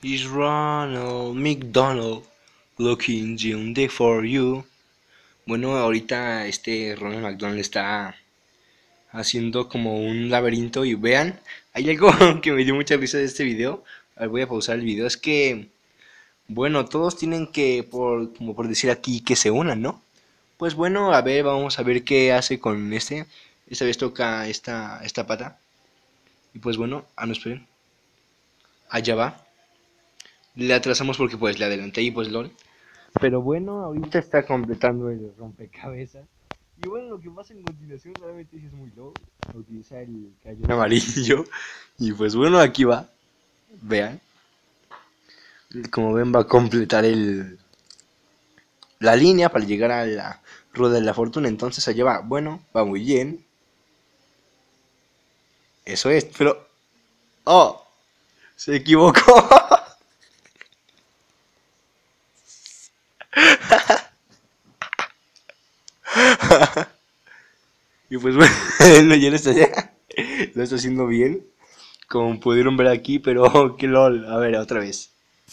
Is Ronald McDonald looking Hyundai for you? Bueno, ahorita Ronald McDonald está haciendo como un laberinto y vean, hay algo que me dio mucha risa de este video. A ver, voy a pausar el video. Es que, bueno, todos tienen que, como por decir aquí, que se unan, ¿no? Pues bueno, a ver, vamos a ver qué hace con este. Esta vez toca esta pata. Y pues bueno, no esperen. Allá va. Le atrasamos porque pues le adelanté y pues lol. Pero bueno, ahorita está completando el rompecabezas. Y bueno, lo que pasa en continuación realmente sí es muy low. Utiliza el crayón amarillo. Y pues bueno, aquí va. Vean. Como ven va a completar la línea para llegar a la rueda de la fortuna. Entonces allá va. Bueno, va muy bien. Eso es, pero... ¡Oh! Se equivocó. Y pues bueno, ya lo está haciendo bien. Como pudieron ver aquí, pero qué lol. A ver, otra vez.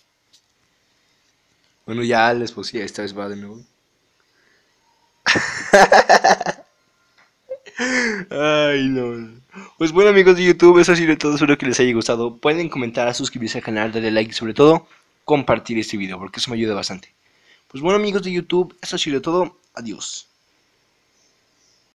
Bueno, ya les puse, esta vez va de nuevo. Ay, no. Pues bueno, amigos de YouTube, eso ha sido todo. Espero que les haya gustado. Pueden comentar, suscribirse al canal, darle like y sobre todo compartir este video porque eso me ayuda bastante. Pues bueno, amigos de YouTube, eso ha sido todo. Adiós.